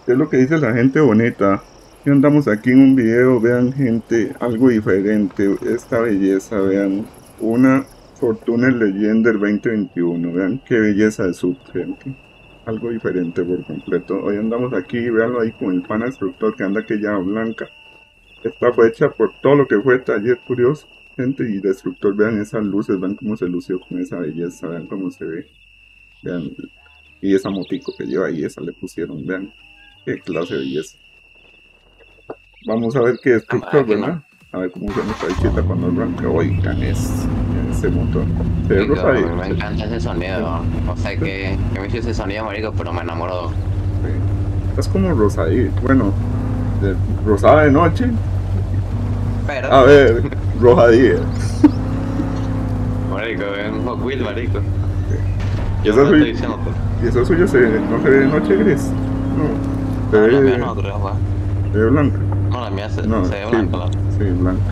¿Qué es lo que dice la gente bonita? Y andamos aquí en un video, vean gente, algo diferente, esta belleza, vean, una Fortuna Legend del 2021, vean qué belleza de sub, gente, algo diferente por completo. Hoy andamos aquí, véanlo ahí con el pana instructor que anda aquella blanca. Esta fue hecha por todo lo que fue taller curioso, gente, y destructor, vean esas luces, vean cómo se lució con esa belleza, vean cómo se ve, vean, y esa motico que lleva ahí, esa le pusieron, vean, qué clase de belleza. Vamos a ver qué destructor, Aquí no. ¿verdad? A ver cómo suena esta bichita cuando arranca. Oigan, ese motor. Se ve Marico, a rosadito. mí me encanta ese sonido. No sé qué me hizo ese sonido, marico, pero me enamoró. Es como rosadito. Bueno, rosada de noche. Pero, A ver, roja día. marico, es un Hot Wheel, marico. Y Yo no esa lo estoy suya, diciendo, pero. y esa suya no se ve de noche gris. No, No, la mía no, creo, weón. se ve blanca. No, la mía No, se ve sí, blanca, sí, blanca.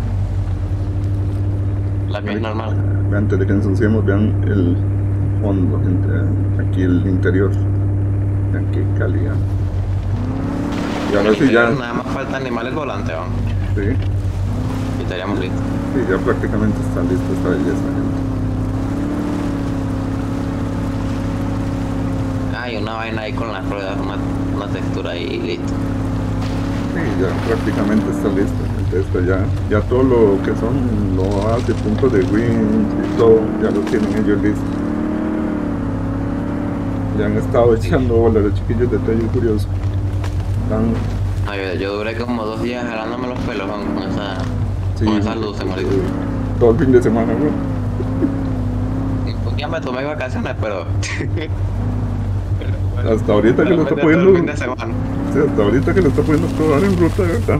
la mía es Marico, normal. vean, antes de que ensuciemos, vean el fondo, gente. Vean aquí el interior. Vean qué calidad. Y En ahora el sí interior ya, nada más falta animar el volante, weón. sí. Y estaríamos listos. Sí, ya prácticamente está lista esta belleza, gente. Ah, y una vaina ahí con las ruedas, una textura ahí y listo. Sí, ya prácticamente está lista, gente. Esto ya todo lo que son lo hace, puntos de wins y todo, ya lo tienen ellos listo. Ya han estado echando bola los chiquillos de Taller Curioso. Están, Ay, yo duré como 2 días jalándome los pelos weón, sí, con esas luces, marico. todo el fin de semana, ¿no? Un día me tomé vacaciones, pero. Hasta ahorita que lo está Realmente todo el pudiendo, fin de semana. sí, hasta ahorita que lo está pudiendo probar en ruta, de verdad.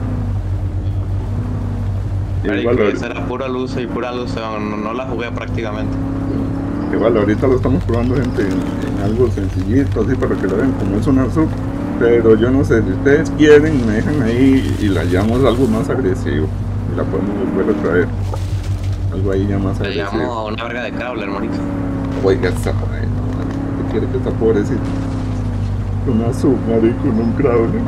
Marico, Igual, esa era pura luz y pura luz, no la jugué prácticamente. igual ahorita lo estamos probando, gente, en algo sencillito, así para que lo vean, como es una sub. Pero yo no sé, si ustedes quieren, me dejan ahí y la llevamos algo más agresivo. Y la podemos volver a traer. Algo ahí ya más Le agresivo. llamamos una verga de crawler, marico. Oiga, esta madre, no, marico, ¿qué quiere que esta pobrecita? Una sub, marico, en un crawler.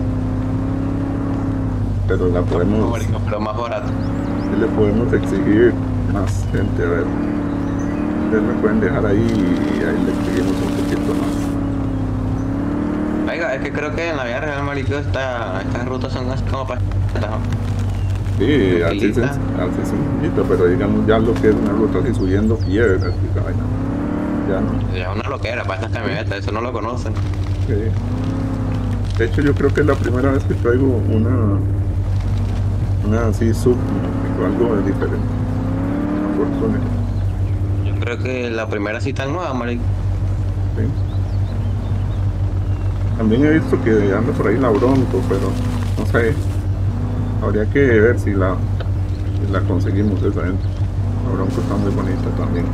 Pero la No, podemos, marico, pero más barato. sí le podemos exigir más, gente, a ver. Ustedes me pueden dejar ahí y ahí le exigimos un poquito más. Oiga, es que creo que en la vida real, marico, estas rutas son así como para. Sí, Tranquilita. así sencillito, pero digamos ya lo que es una ruta así subiendo piedras y esa vaina, ya no. Ya una loquera para estas camionetas, eso no lo conocen. Sí. De hecho yo creo que es la primera vez que traigo una así sub, ¿no? Algo diferente, una Fortuna, Yo creo que la primera cita nueva, marico. sí. También he visto que anda por ahí la Bronco, pero no sé, habría que ver si la conseguimos esa gente. La Bronco está muy bonita también.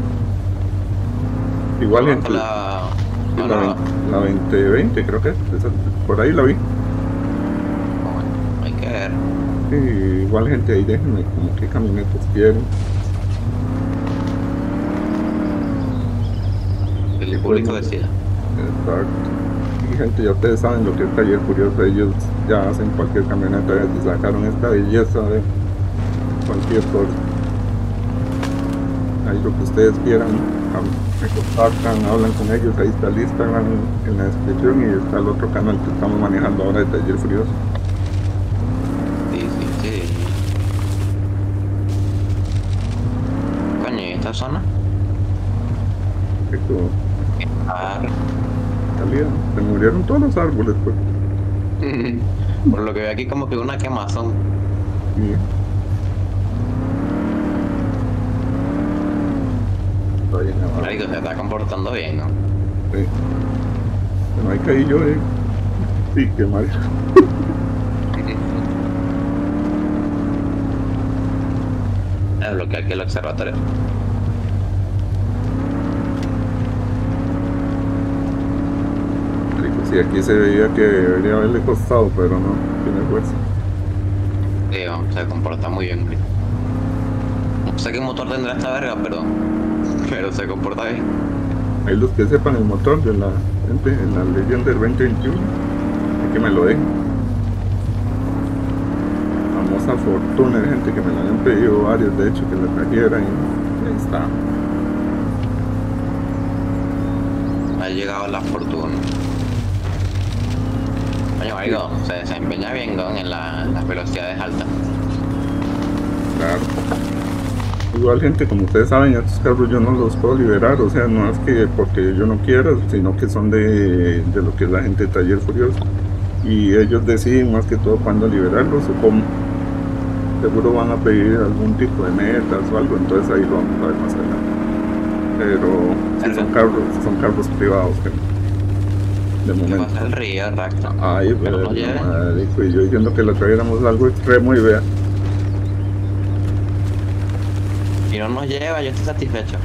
La Igual bronca, gente, sí, la nueva. la 2020 creo que es, por ahí la vi. Bueno, hay que ver. Sí, igual gente ahí déjenme como qué camionetas quieren. Que Y el público podemos, decida. exacto. Y gente, ya ustedes saben lo que es Taller Curioso, ellos ya hacen cualquier camioneta, ya sacaron esta belleza de cualquier cosa. Ahí lo que ustedes quieran, me contactan, hablan con ellos, ahí está el Instagram en la descripción y está el otro canal que estamos manejando ahora de Taller Furioso. Sí, sí, sí. Coño, ¿y esta zona? Esto, Ah, salida, se murieron todos los árboles, pues. por lo que veo aquí como que una quemazón. Y está bien abajo. Marico, se está comportando bien, ¿no? Sí. Bueno, ahí caí yo, sí, qué mal. Desbloquear aquí el observatorio. Sí, aquí se veía que debería haberle costado, pero no, tiene fuerza. Digo, se comporta muy bien, marico. No sé qué motor tendrá esta verga, pero se comporta bien. Ahí los que sepan el motor de la gente en la Legend del 2021, y que me lo dejen. Famosa fortuna, hay gente que me lo habían pedido varios, de hecho, que le trajera y ahí está. Ha llegado la fortuna. Oye, marico, se desempeña bien, ¿no? En las velocidades altas. Claro. Igual gente, como ustedes saben, estos carros yo no los puedo liberar, o sea, no es que porque yo no quiera, sino que son de lo que es la gente de Taller Furioso. Y ellos deciden más que todo cuándo liberarlos o cómo. Seguro van a pedir algún tipo de metas o algo, entonces ahí lo vamos a ver más adelante. Pero sí son carros privados que de ¿Qué momento. pasa el río, Racto? Ay, Pero pero no llega. marico, y yo diciendo que le trajéramos algo extremo y vea. Y no nos lleva, yo estoy satisfecho.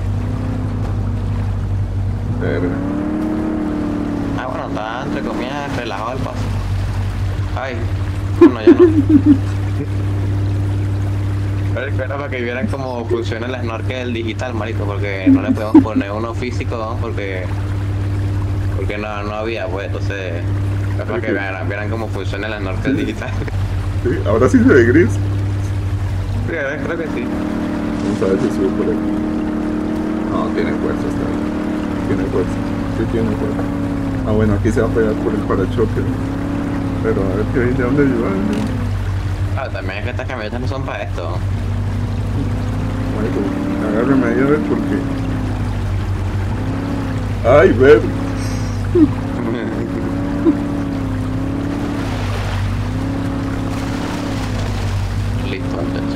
Verga. Ah, bueno, está entre comillas relajado el paso. Ay, bueno, ya no. Pero era para que vieran cómo funciona el snorkel digital, marico, porque no le podemos poner uno físico, ¿no? Porque no había, pues, entonces, es para que vieran cómo funciona el snorkel digital. Sí, ahora sí se ve gris. Sí, creo que sí. Vamos a ver si sube por aquí. No, tiene fuerza, está bien. Tiene fuerza. Sí, tiene fuerza. Ah, bueno, aquí se va a pegar por el parachoques. Pero a ver qué hay de dónde ayudarle. Ah, también es que estas camionetas no son para esto. Marico, agárrame ahí a ver por qué. Ay, ver. Listo, muchachos.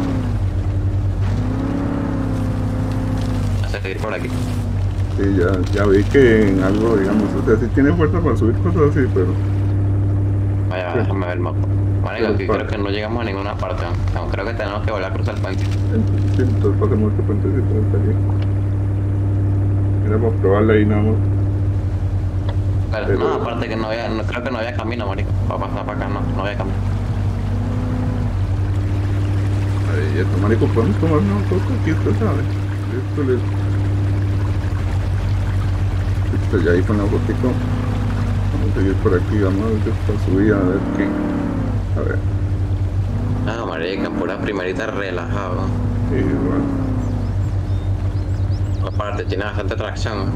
A seguir por aquí. Sí, ya vi que en algo, digamos, o sea, sí tiene fuerza para subir cosas así, pero Vaya, Sí. déjame ver el mapa. Marico, Pero aquí creo que no llegamos a ninguna parte, ¿no? No, creo que tenemos que volver a cruzar el puente. sí, entonces pasemos este puentecito hasta allí. Era para probarla ahí nada más. Pero, no, aparte que no había, creo que no había camino, marico. Para pasar para acá, no había camino. Ahí está, marico, podemos tomarnos un poco aquí, usted sabe. Listo, listo. Listo, ya ahí con la fotico. Vamos a seguir por aquí, vamos a ver esta subida, a ver qué. A ver, Ah, marica, pura primerita relajado. sí, bueno. Aparte, tiene bastante tracción, ¿no?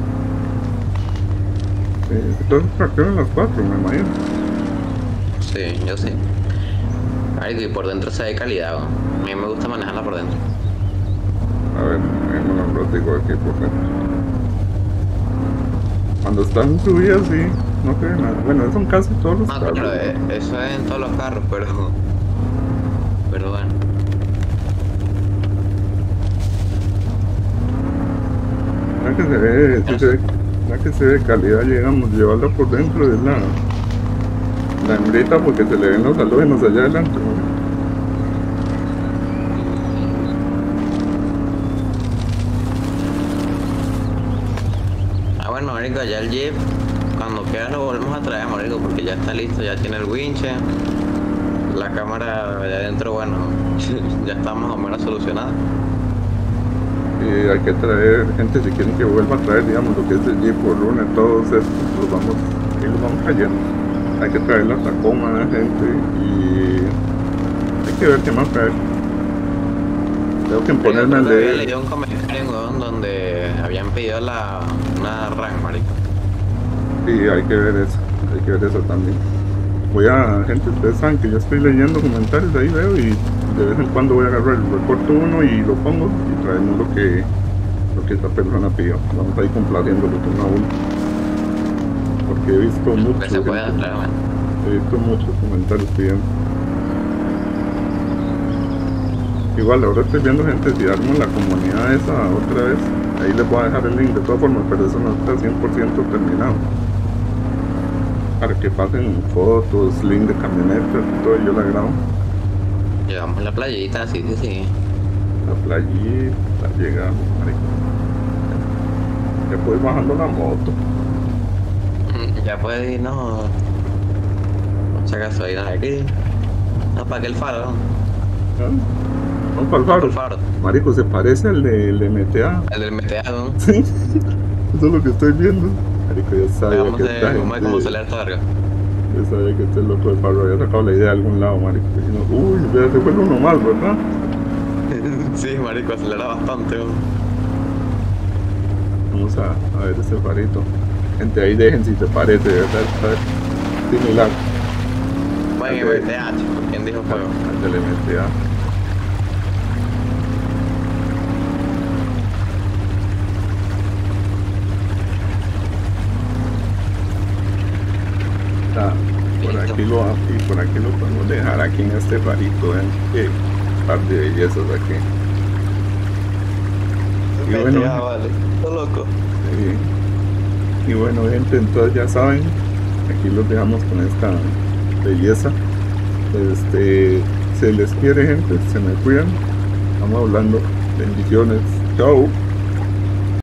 Entonces traccionan las cuatro, me imagino. Sí, yo sí. Marico, y por dentro se ve calidad, ¿no? A mí me gusta manejarla por dentro. A ver, déjenme un ratico aquí por dentro. Cuando están subidas, sí, no se ve nada. Bueno, son casi todos los No, carros. claro, ¿no? eso es en todos los carros, pero bueno. La que se ve, sí se ve, la que se ve calidad, llegamos, llevarla por dentro es la hembrita porque se le ven los halógenos allá adelante, ¿no? Ah, bueno, marico, ya el Jeep, cuando quiera lo volvemos a traer, marico, porque ya está listo, ya tiene el winche, la cámara de adentro, bueno, ya está más o menos solucionada. Y hay que traer gente, si quieren que vuelva a traer, digamos, lo que es el Jeep o Runner, todos estos, los vamos trayendo. Hay que traer la Tacoma, gente, y hay que ver qué más traer. Tengo que ponerme Creo al que había de... leído un comentario, weón, donde habían pedido una RAM, marico. Sí, hay que ver eso también. Gente, ustedes saben que yo estoy leyendo comentarios, ahí veo y de vez en cuando voy a agarrar el recorto uno y lo pongo y traemos lo que esta persona pidió. Vamos a ir complaciéndolo uno a uno. Porque he visto Que se pueda, gente, claramente. he visto muchos comentarios pidiendo. Igual ahora estoy viendo gente, si armo la comunidad esa otra vez, ahí les voy a dejar el link de todas formas, pero eso no está 100% terminado. Para que pasen fotos, link de camionetas, todo yo la grabo. Llegamos a la playita, sí. La playita, llegamos, marico. Ya puedes bajando la moto. Ya puede ir, no. Mucha gasolina aquí. No, para que el faro, ¿no? ¿Ah? Vamos para el No, faro. por faro. Marico, se parece al de MTA. El del meteado, ¿no? Sí, eso es lo que estoy viendo. Marico, ya sabía Vamos que esta a como gente... salir esta verga. Yo sabía que este loco de Farro había sacado la idea de algún lado, marico. Y no, uy, vea, se fue uno más, ¿verdad? Sí, marico, acelera bastante, weón. Vamos a ver este farito. Gente, ahí dejen si te parece, de verdad, está similar. Bueno, y MTH, ¿quién dijo fuego? Al del MTA. Está, por aquí lo podemos dejar aquí en este farito, vean qué par de bellezas aquí. Y bueno, vale, está loco. y bueno, gente, entonces ya saben, aquí los dejamos con esta belleza. Se les quiere, gente, se me cuidan. Estamos hablando. Bendiciones. Chao.